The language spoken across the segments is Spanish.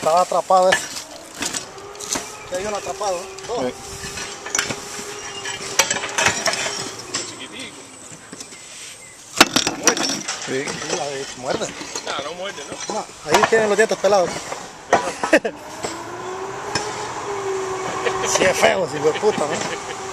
Estaba atrapado ese. Aquí hay uno atrapado, ¿no? Dos. Chiquitico. Muerde. Sí. Sí, muerde. No, no muerde, ¿no? No, ahí tienen los dientes pelados. Sí es feo, si hijo de puta, ¿no?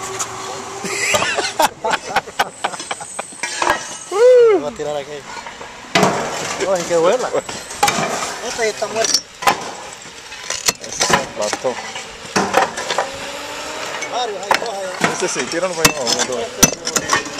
Me voy a tirar aquí. Oye, qué buena. Esta ya está muerta. Ese se emplató. Varios, hay dos ahí. Ese sí, tíralo para allá.